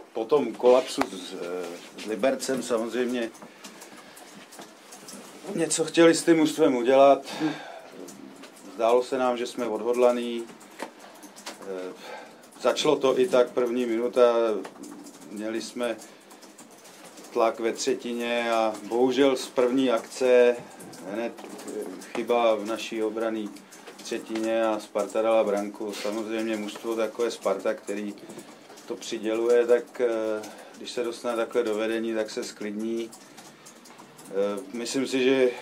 po tom kolapsu s Libercem samozřejmě něco chtěli s tím mužstvem udělat. Zdálo se nám, že jsme odhodlaní. Začalo to i tak první minuta. Měli jsme tlak ve třetině a bohužel z první akce hned chyba v naší obrané třetině a Sparta dala branku. Samozřejmě mužstvo takové Sparta, který to přiděluje, tak když se dostane takhle do vedení, tak se sklidní. Myslím si, že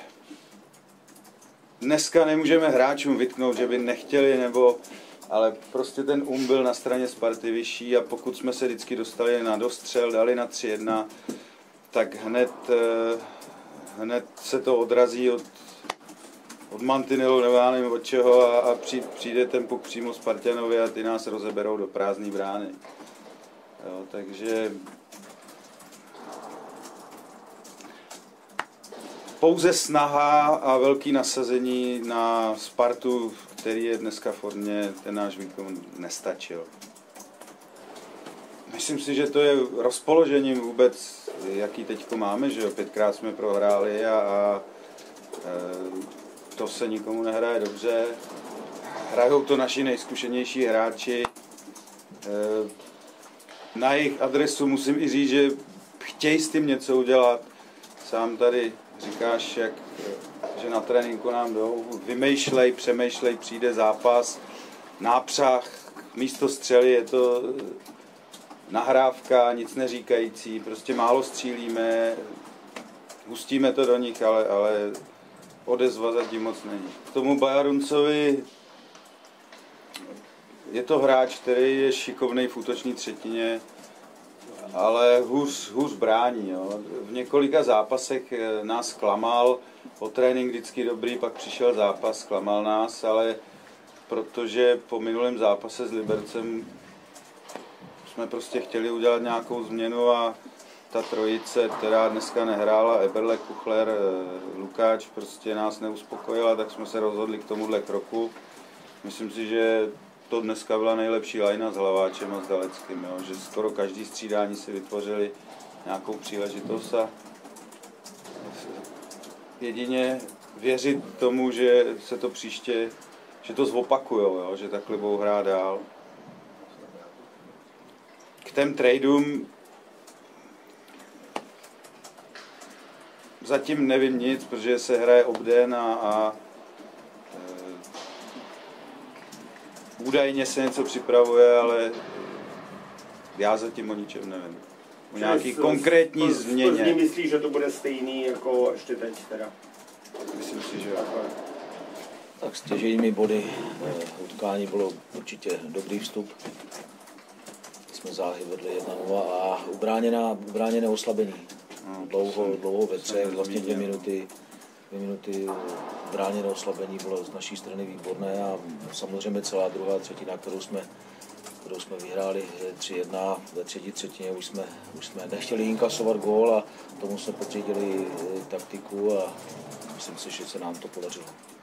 dneska nemůžeme hráčům vytknout, že by nechtěli, ale prostě ten byl na straně Sparty vyšší a pokud jsme se vždycky dostali na dostřel, dali na 3-1, tak hned se to odrazí od mantinelu, nebo já nevím od čeho a přijde ten puk přímo Spartanovi a ty nás rozeberou do prázdné brány. Jo, takže pouze snaha a velké nasazení na Spartu, který je dneska v formě, ten náš výkon nestačil. Myslím si, že to je rozpoložením vůbec, jaký teďko máme, že jo, 5krát jsme prohráli a to se nikomu nehraje dobře. Hrajou to naši nejzkušenější hráči. Na jejich adresu musím i říct, že chtějí s tím něco udělat. Sám tady říkáš, že na tréninku nám jdou, vymýšlej, přemýšlej, přijde zápas, nápřah, místo střely je to nahrávka, nic neříkající, prostě málo střílíme, hustíme to do nich, ale odezva zatím moc není. K tomu Bajaruncovi je to hráč, který je šikovný v útoční třetině, ale hůř brání. Jo. V několika zápasech nás zklamal, po trénink vždycky dobrý, pak přišel zápas, zklamal nás, ale protože po minulém zápase s Libercem jsme prostě chtěli udělat nějakou změnu a ta trojice, která dneska nehrála, Eberle, Kuchler, Lukáč, prostě nás neuspokojila, tak jsme se rozhodli k tomuhle kroku. Myslím si, že to dneska byla nejlepší lajna s Hlaváčem a s Daleckým, jo? Že skoro každý střídání si vytvořili nějakou příležitost a jedině věřit tomu, že se to příště, že to zopakujou, jo? Že takhle budou hrát dál. K těm tradeům zatím nevím nic, protože se hraje obden a údajně se něco připravuje, ale já zatím o ničem nevím. O nějaký konkrétní změně. Plzni myslíš, že to bude stejný jako ještě teď teda? Myslím si, že tak stěžejními body utkání bylo určitě dobrý vstup. Jsme záhy vedli 1-0 a ubráněné oslabení. Dlouho ve třech, vlastně 2 minuty bráněné oslabení bylo z naší strany výborné a samozřejmě celá druhá třetina, kterou jsme vyhráli 3-1, ve třetí třetině už jsme nechtěli inkasovat gól a tomu jsme podřídili taktiku a myslím si, že se nám to podařilo.